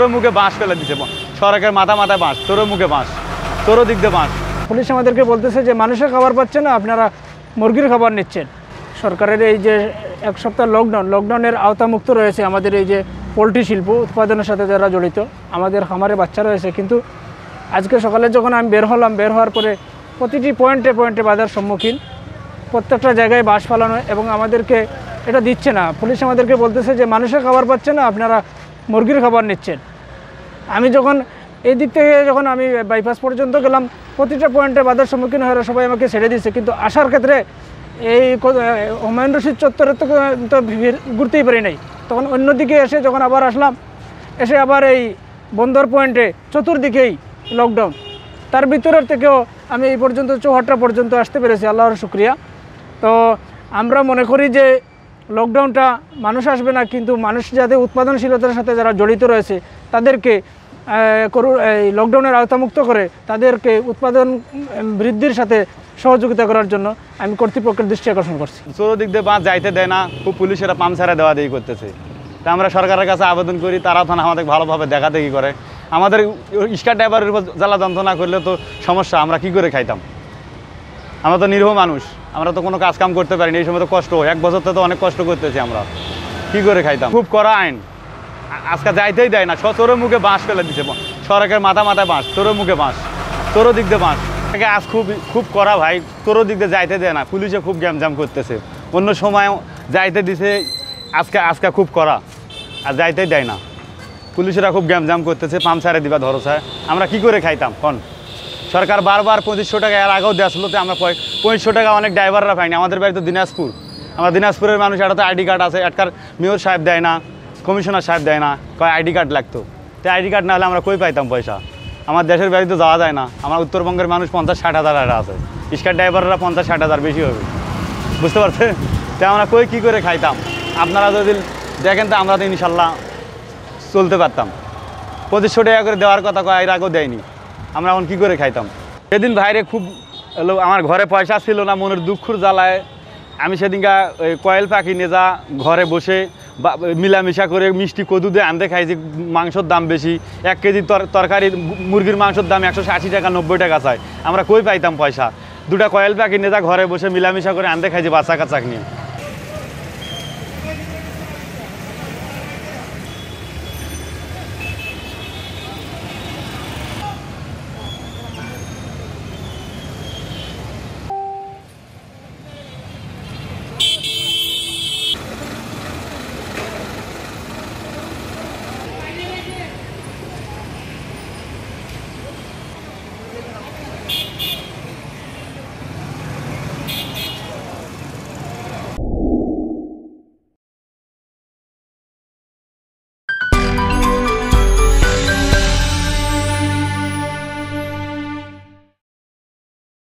তোর মুখে বাঁশ ফেলে দিছে, সড়কের মাথায় বাঁশ, তোর মুখে বাঁশ, তোর দিক দিয়ে বাঁশ। পুলিশ আমাদেরকে বলতেছে যে মানুষের খাবার পাচ্ছে না, আপনারা মুরগির খাবার নিচ্ছেন। সরকারের এই যে এক সপ্তাহ লকডাউনের আওতামুক্ত রয়েছে আমাদের এই যে পোলট্রি শিল্প উৎপাদনের সাথে যারা জড়িত, আমাদের খামারে বাচ্চা রয়েছে। কিন্তু আজকে সকালে যখন আমি বের হওয়ার পরে প্রতিটি পয়েন্টে বাধার সম্মুখীন, প্রত্যেকটা জায়গায় বাঁশ ফালানো এবং আমাদেরকে এটা দিচ্ছে না। পুলিশ আমাদেরকে বলতেছে যে মানুষের খাবার পাচ্ছে না, আপনারা মুরগির খাবার নিচ্ছেন। আমি যখন এই দিক থেকে যখন আমি বাইপাস পর্যন্ত গেলাম, প্রতিটা পয়েন্টে বাধার সম্মুখীন হয়ে সবাই আমাকে ছেড়ে দিচ্ছে। কিন্তু আসার ক্ষেত্রে এই হুমায়ুন রশিদ চত্বরে তো ঘুরতেই পারি নাই। তখন অন্যদিকে এসে যখন আবার আসলাম, এসে আবার এই বন্দর পয়েন্টে চতুর্দিকেই লকডাউন। তার ভিতরের থেকেও আমি এই পর্যন্ত চৌহাট্টা পর্যন্ত আসতে পেরেছি, আল্লাহর শুকরিয়া। তো আমরা মনে করি যে লকডাউনটা মানুষ আসবে না, কিন্তু মানুষ যাতে উৎপাদনশীলতার সাথে যারা জড়িত রয়েছে তাদেরকে এই লকডাউনের আওতামুক্ত করে তাদেরকে উৎপাদন বৃদ্ধির সাথে সহযোগিতা করার জন্য আমি কর্তৃপক্ষের দৃষ্টি আকর্ষণ করছি। চতুর্দিক দিয়ে বাঁশ যাইতে দেয় না, খুব পুলিশেরা পাম্প ছাড়া দেওয়া দেই করতেছে। তা আমরা সরকারের কাছে আবেদন করি, তারা থানা আমাদের ভালোভাবে দেখাদেখি করে। আমাদের স্কার ড্রাইভারের উপর জ্বালা যন্ত্রণা করলে তো সমস্যা, আমরা কি করে খাইতাম? আমরা তো নিরীহ মানুষ, আমরা তো কোনো কাজ কাম করতে পারিনি। এই সময় তো কষ্ট হয়, 1 বছর তো অনেক কষ্ট করতেছি, আমরা কি করে খাইতাম? খুব কড়া আইন, আজকে যাইতেই দেয় না। তোর মুখে বাঁশ ফেলে দিছে, সড়কের মাথায় বাঁশ, তোর মুখে বাঁশ, তোর দিক দিয়ে বাঁশ। আজ খুব কড়া ভাই, তোর দিক দিয়ে যাইতে দেয় না। পুলিশে খুব গ্যামজাম করতেছে, অন্য সময় যাইতে দিছে, আজকে খুব কড়া, আর যাইতেই দেয় না। পুলিশেরা খুব গ্যামজাম করতেছে, পাম্প ছাড়ে দিবা ধরসায়, আমরা কি করে খাইতাম? কোন সরকার বারবার 2500 টাকা এর আগেও দেওয়া তো আমরা 2500 টাকা অনেক ড্রাইভাররা পাইনি। আমাদের বাড়ি তো দিনাজপুর, আমরা দিনাজপুরের মানুষ, এটা তো আইডি কার্ড আছে, এটকার মেয়র সাহেব দেয় না, কমিশনার সাহেব দেয় না, কয় আইডি কার্ড লাগতো। তো আইডি কার্ড না হলে আমরা কই পাইতাম পয়সা? আমার দেশের বাড়ি তো যাওয়া যায় না। আমার উত্তরবঙ্গের মানুষ 50-60 হাজার আছে, স্কার ড্রাইভাররা 50-60 হাজার বেশি হবে, বুঝতে পারছেন? তো আমরা কী করে খাইতাম? আপনারা যদি দেখেন তো আমরা তো ইনশাল্লাহ চলতে পারতাম। 2500 টাকা করে দেওয়ার কথা কয়, এর আগেও দেয়নি। আমরা এখন কী করে খাইতাম? সেদিন ভাইরে খুব আমার ঘরে পয়সা ছিল না, মনের দুঃখর জ্বালায় আমি সেদিনকা ওই কয়েল পাখি নিয়ে যা ঘরে বসে মিলামিশা করে মিষ্টি কদু দিয়ে আনতে খাইছি। মাংসর দাম বেশি, 1 কেজি তরকারি মুরগির মাংসর দাম 180 টাকা 90 টাকা চাই। আমরা কই পাইতাম পয়সা? 2টা কয়েল পাখি নিয়ে যা ঘরে বসে মিলামিশা করে আনতে খাইছি বাচ্চা কাচ্চা নিয়ে।